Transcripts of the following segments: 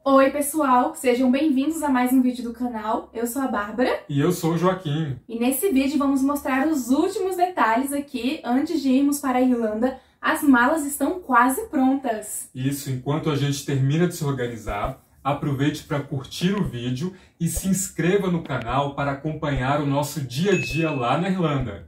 Oi pessoal, sejam bem-vindos a mais um vídeo do canal. Eu sou a Bárbara. E eu sou o Joaquim. E nesse vídeo vamos mostrar os últimos detalhes aqui antes de irmos para a Irlanda. As malas estão quase prontas. Isso, enquanto a gente termina de se organizar, aproveite para curtir o vídeo e se inscreva no canal para acompanhar o nosso dia a dia lá na Irlanda.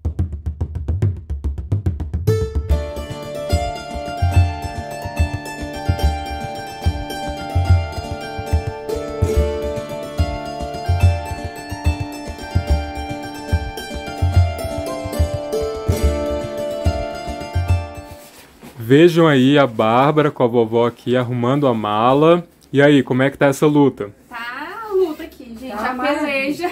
Vejam aí a Bárbara com a vovó aqui arrumando a mala. E aí, como é que tá essa luta? Tá a luta aqui, gente, Tá a peleja.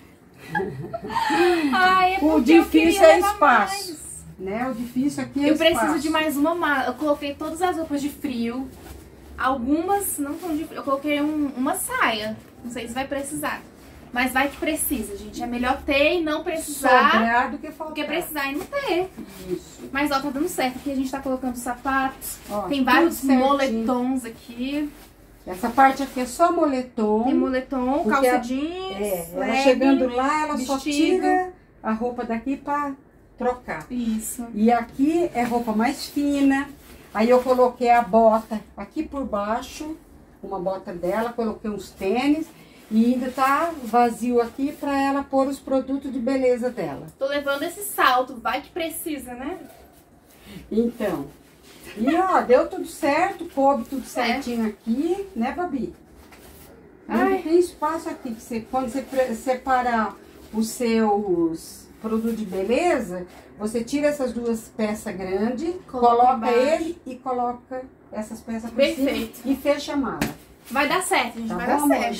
Ai, O difícil é espaço, né? O difícil aqui é Eu espaço. preciso de mais uma mala. Eu coloquei todas as roupas de frio. Algumas não são de frio. Eu coloquei uma saia. Não sei se vai precisar. Mas vai que precisa, gente. É melhor ter e não precisar Sobrar do que faltar. do que precisar e não ter. Isso. Mas ó, tá dando certo. Aqui a gente tá colocando sapatos. Ó, Tem tudo vários certinho. moletons aqui. Essa parte aqui é só moletom. Tem moletom, Porque calça ela- jeans, Ela legging, chegando lá, ela só vestido. tira a roupa daqui pra trocar. Isso. E aqui é roupa mais fina. Aí eu coloquei a bota aqui por baixo, uma bota dela, coloquei uns tênis. E ainda tá vazio aqui pra ela pôr os produtos de beleza dela. Tô levando esse salto. Vai que precisa, né? Então, e ó, deu tudo certo, coube tudo Certo. certinho aqui, né, Babi? Ai. Não tem espaço aqui, que você, quando você separar os seus produtos de beleza, você tira essas duas peças grandes, Coloca coloca embaixo. ele e coloca essas peças por Perfeito. cima e fecha a mala. Vai dar certo, gente. Tá vai bom, dar amor? certo.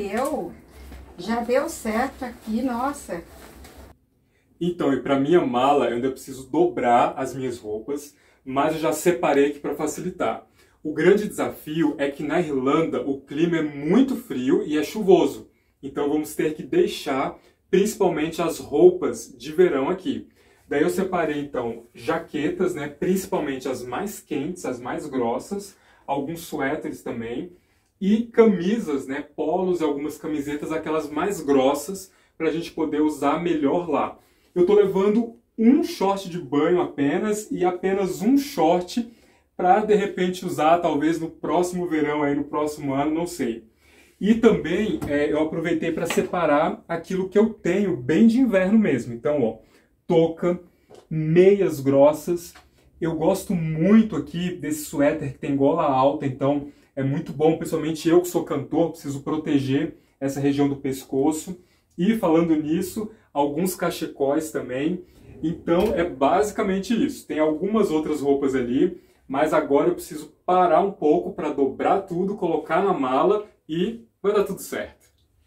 Já deu certo aqui, nossa. Então, e para minha mala, eu ainda preciso dobrar as minhas roupas, mas eu já separei aqui para facilitar. O grande desafio é que na Irlanda o clima é muito frio e é chuvoso. Então vamos ter que deixar principalmente as roupas de verão aqui. Daí eu separei então jaquetas, né, principalmente as mais quentes, as mais grossas, alguns suéteres também, e camisas, né, polos e algumas camisetas, aquelas mais grossas, para a gente poder usar melhor lá. Eu tô levando um short de banho apenas e apenas um short para de repente usar talvez no próximo verão, aí no próximo ano, não sei. E também eu aproveitei para separar aquilo que eu tenho bem de inverno mesmo. Então, ó, touca, meias grossas. Eu gosto muito aqui desse suéter que tem gola alta, então é muito bom, principalmente eu que sou cantor, preciso proteger essa região do pescoço. E falando nisso, alguns cachecóis também. Então é basicamente isso. Tem algumas outras roupas ali, mas agora eu preciso parar um pouco para dobrar tudo, colocar na mala e vai dar tudo certo.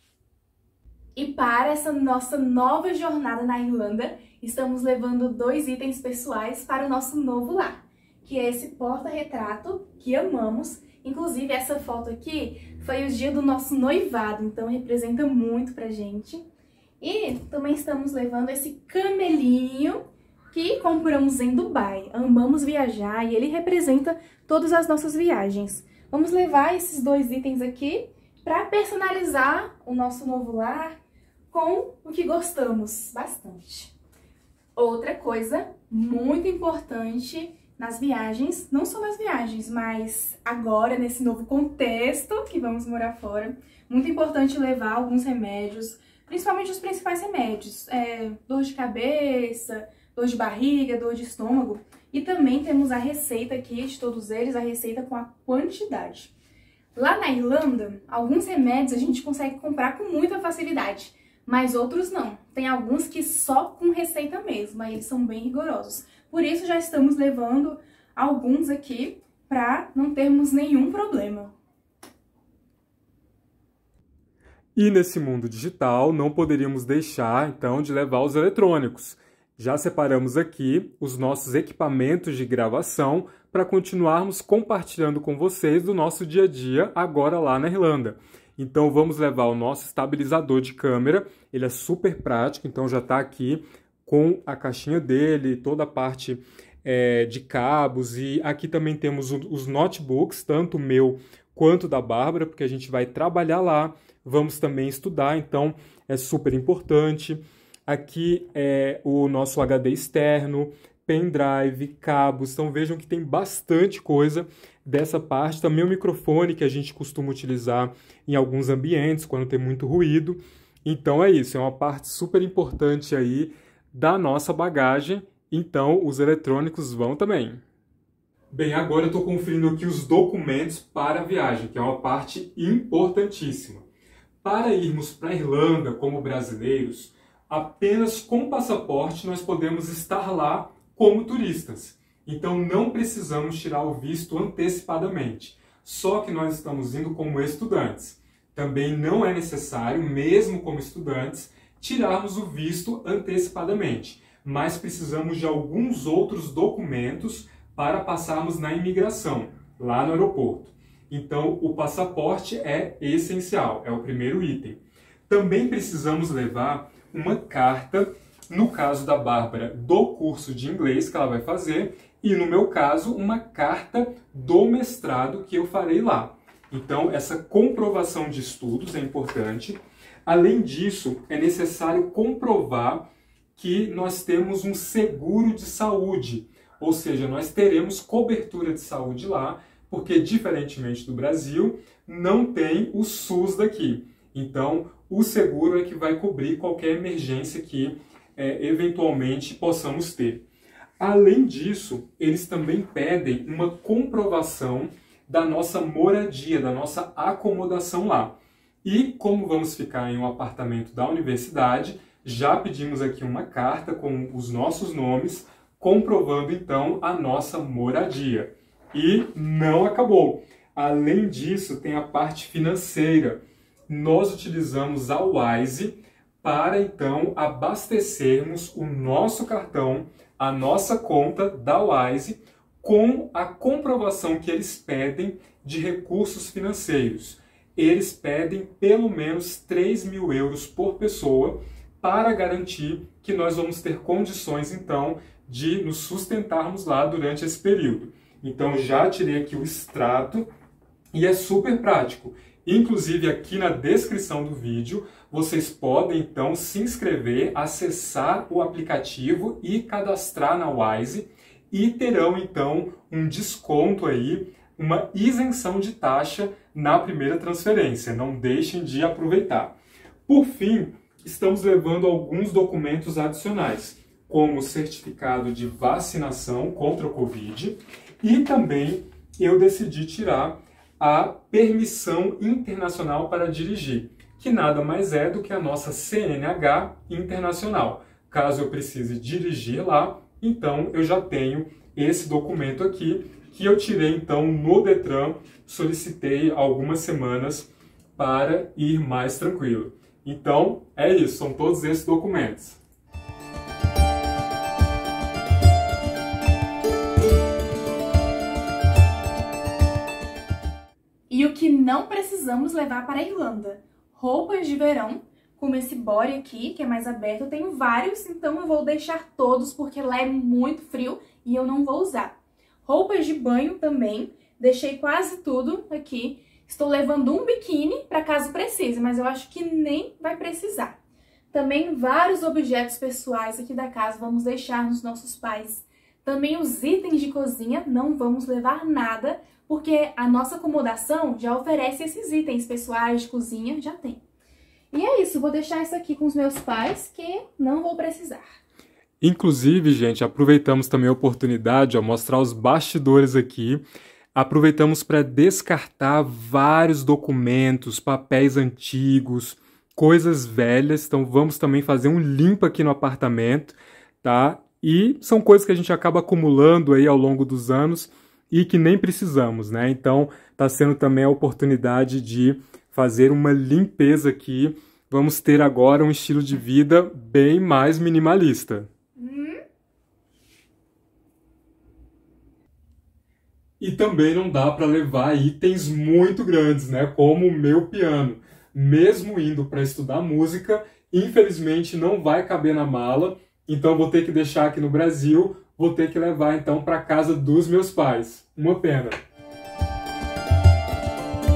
E para essa nossa nova jornada na Irlanda, estamos levando 2 itens pessoais para o nosso novo lar, que é esse porta-retrato que amamos. Inclusive, essa foto aqui foi o dia do nosso noivado, então representa muito pra gente. E também estamos levando esse camelinho que compramos em Dubai. Amamos viajar e ele representa todas as nossas viagens. Vamos levar esses 2 itens aqui para personalizar o nosso novo lar com o que gostamos bastante. Outra coisa muito importante nas viagens, não só nas viagens, mas agora nesse novo contexto que vamos morar fora, muito importante levar alguns remédios, principalmente os principais remédios, dor de cabeça, dor de barriga, dor de estômago, e também temos a receita aqui de todos eles, a receita com a quantidade. Lá na Irlanda, alguns remédios a gente consegue comprar com muita facilidade, mas outros não. Tem alguns que só com receita mesmo, aí eles são bem rigorosos. Por isso já estamos levando alguns aqui para não termos nenhum problema. E nesse mundo digital não poderíamos deixar então de levar os eletrônicos. Já separamos aqui os nossos equipamentos de gravação para continuarmos compartilhando com vocês do nosso dia a dia agora lá na Irlanda. Então vamos levar o nosso estabilizador de câmera, ele é super prático, então já está aqui com a caixinha dele, toda a parte de cabos, e aqui também temos os notebooks, tanto o meu quanto da Bárbara, porque a gente vai trabalhar lá, vamos também estudar, então é super importante. Aqui é o nosso HD externo, pendrive, cabos, então vejam que tem bastante coisa dessa parte. Também o microfone que a gente costuma utilizar em alguns ambientes, quando tem muito ruído. Então é isso, é uma parte super importante aí da nossa bagagem, então os eletrônicos vão também. Bem, agora eu estou conferindo aqui os documentos para a viagem, que é uma parte importantíssima. Para irmos para a Irlanda como brasileiros, apenas com passaporte nós podemos estar lá como turistas. Então não precisamos tirar o visto antecipadamente, só que nós estamos indo como estudantes. Também não é necessário, mesmo como estudantes, tirarmos o visto antecipadamente, mas precisamos de alguns outros documentos para passarmos na imigração, lá no aeroporto. Então, o passaporte é essencial, é o primeiro item. Também precisamos levar uma carta, no caso da Bárbara, do curso de inglês que ela vai fazer, e no meu caso, uma carta do mestrado que eu farei lá. Então, essa comprovação de estudos é importante. Além disso, é necessário comprovar que nós temos um seguro de saúde, ou seja, nós teremos cobertura de saúde lá, porque, diferentemente do Brasil, não tem o SUS daqui. Então, o seguro é que vai cobrir qualquer emergência que, eventualmente, possamos ter. Além disso, eles também pedem uma comprovação da nossa moradia, da nossa acomodação lá. E, como vamos ficar em um apartamento da universidade, já pedimos aqui uma carta com os nossos nomes, comprovando, então, a nossa moradia. E não acabou. Além disso, tem a parte financeira. Nós utilizamos a Wise para, então, abastecermos o nosso cartão, a nossa conta da Wise, com a comprovação que eles pedem de recursos financeiros. Eles pedem pelo menos 3.000 euros por pessoa para garantir que nós vamos ter condições, então, de nos sustentarmos lá durante esse período. Então, já tirei aqui o extrato e é super prático. Inclusive, aqui na descrição do vídeo, vocês podem, então, se inscrever, acessar o aplicativo e cadastrar na Wise e terão, então, um desconto aí, uma isenção de taxa na primeira transferência. Não deixem de aproveitar. Por fim, estamos levando alguns documentos adicionais, como o certificado de vacinação contra o Covid, e também eu decidi tirar a permissão internacional para dirigir, que nada mais é do que a nossa CNH internacional. Caso eu precise dirigir lá, então eu já tenho esse documento aqui, que eu tirei então no Detran, solicitei há algumas semanas para ir mais tranquilo. Então é isso, são todos esses documentos. E o que não precisamos levar para a Irlanda? Roupas de verão, como esse body aqui, que é mais aberto. Eu tenho vários, então eu vou deixar todos, porque lá é muito frio e eu não vou usar. Roupas de banho também, deixei quase tudo aqui. Estou levando um biquíni para caso precise, mas eu acho que nem vai precisar. Também vários objetos pessoais aqui da casa vamos deixar nos nossos pais. Também os itens de cozinha, não vamos levar nada, porque a nossa acomodação já oferece esses itens pessoais de cozinha, já tem. E é isso, vou deixar isso aqui com os meus pais, que não vou precisar. Inclusive, gente, aproveitamos também a oportunidade de mostrar os bastidores aqui. Aproveitamos para descartar vários documentos, papéis antigos, coisas velhas. Então vamos também fazer um limpo aqui no apartamento, tá? E são coisas que a gente acaba acumulando aí ao longo dos anos e que nem precisamos, né? Então está sendo também a oportunidade de fazer uma limpeza aqui. Vamos ter agora um estilo de vida bem mais minimalista. E também não dá para levar itens muito grandes, né? Como o meu piano. Mesmo indo para estudar música, infelizmente não vai caber na mala, então vou ter que deixar aqui no Brasil, vou ter que levar então para casa dos meus pais. Uma pena.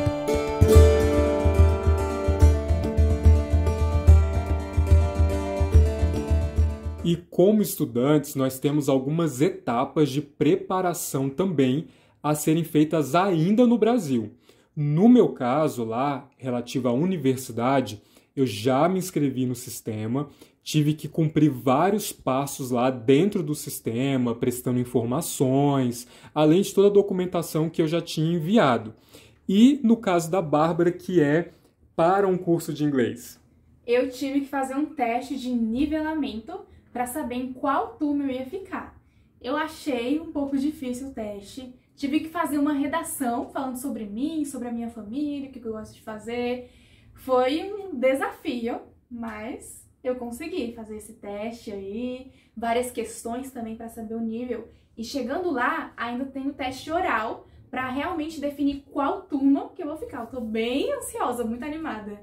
E como estudantes, nós temos algumas etapas de preparação também a serem feitas ainda no Brasil. No meu caso lá, relativo à universidade, eu já me inscrevi no sistema, tive que cumprir vários passos lá dentro do sistema, prestando informações, além de toda a documentação que eu já tinha enviado. E no caso da Bárbara, que é para um curso de inglês. Eu tive que fazer um teste de nivelamento para saber em qual turma eu ia ficar. Eu achei um pouco difícil o teste, tive que fazer uma redação falando sobre mim, sobre a minha família, o que eu gosto de fazer. Foi um desafio, mas eu consegui fazer esse teste aí, várias questões também para saber o nível. E chegando lá, ainda tem o teste oral para realmente definir qual turma que eu vou ficar. Eu tô bem ansiosa, muito animada.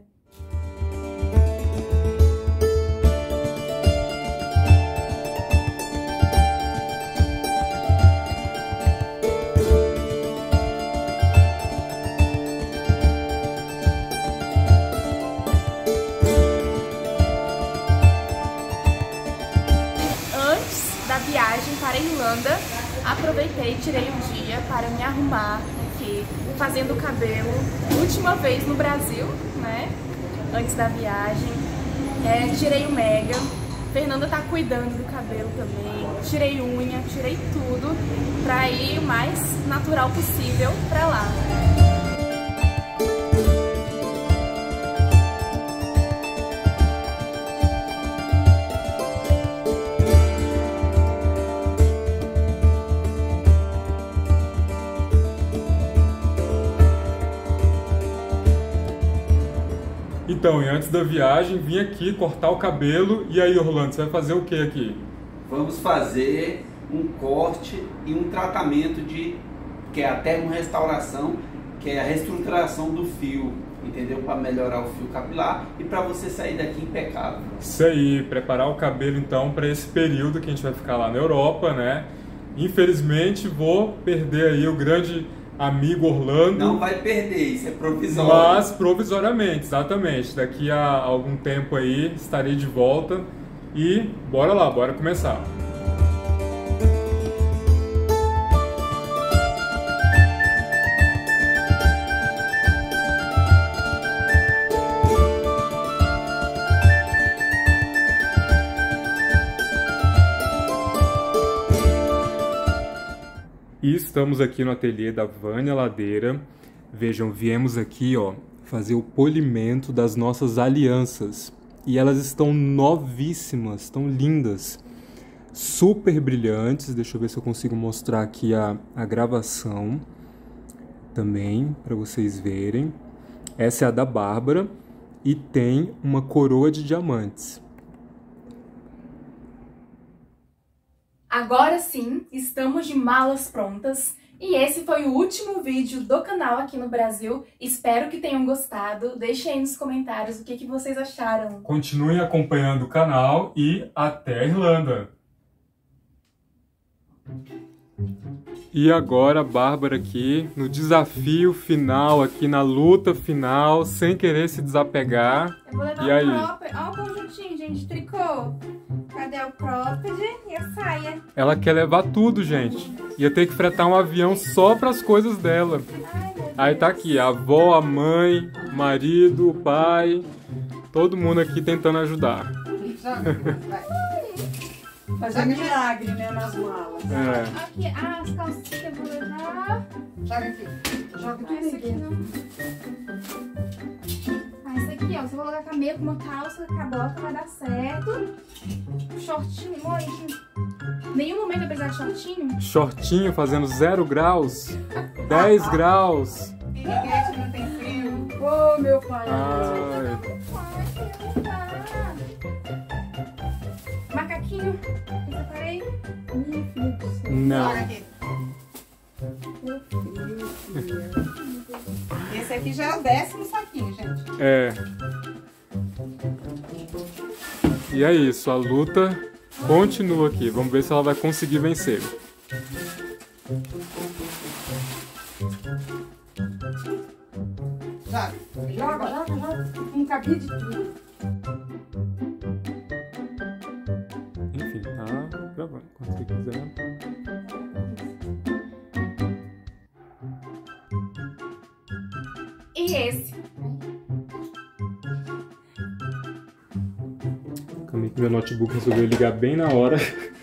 Da viagem para a Irlanda, aproveitei e tirei um dia para me arrumar aqui, fazendo o cabelo, última vez no Brasil, né, antes da viagem. Tirei o mega, Fernanda tá cuidando do cabelo também, tirei unha, tirei tudo para ir o mais natural possível para lá. Então, e antes da viagem, vim aqui cortar o cabelo. E aí, Orlando, você vai fazer o que aqui? Vamos fazer um corte e um tratamento que é a termorrestauração, que é a reestruturação do fio, entendeu? Para melhorar o fio capilar e para você sair daqui impecável. Isso aí, preparar o cabelo então para esse período que a gente vai ficar lá na Europa, né? Infelizmente, vou perder aí o grande amigo Orlando. Não vai perder, isso é provisório. Mas provisoriamente, exatamente. Daqui a algum tempo aí estarei de volta e bora lá, bora começar. E estamos aqui no ateliê da Vânia Ladeira. Vejam, viemos aqui, ó, fazer o polimento das nossas alianças. E elas estão novíssimas, estão lindas, super brilhantes. Deixa eu ver se eu consigo mostrar aqui a gravação também, para vocês verem. Essa é a da Bárbara e tem uma coroa de diamantes. Agora sim, estamos de malas prontas e esse foi o último vídeo do canal aqui no Brasil. Espero que tenham gostado. Deixem aí nos comentários o que vocês acharam. Continuem acompanhando o canal e até a Irlanda! E agora a Bárbara aqui no desafio final, aqui na luta final, sem querer se desapegar. Eu vou levar e aí? Olha o conjuntinho, gente, tricô. Cadê o cropped e a saia? Ela quer levar tudo, gente. Ia ter que fretar um avião só para as coisas dela. Aí tá aqui, a avó, a mãe, o marido, o pai, todo mundo aqui tentando ajudar. Fazer milagre, né, nas malas. É. Aqui, as calcinhas que eu vou levar. Joga aqui. Joga tudo Esse aí aqui dentro. não. Esse aqui, ó. Você vai colocar camisa com uma calça, com a bota, vai dar certo. Shortinho, molinho. Nenhum momento eu precisar de shortinho. Shortinho fazendo 0 graus, 10 graus. Piriguete não tem frio. Ô, meu pai. Ai. Macaquinho. Eu separei. Meu filho do céu. Não. Joga aqui. Esse aqui já é o 10º saquinho, gente. É. E é isso, a luta continua aqui. Vamos ver se ela vai conseguir vencer. Joga. Um cabide de tudo. Enfim, tá gravando, quando você quiser. E esse? Calma aí que meu notebook resolveu ligar bem na hora.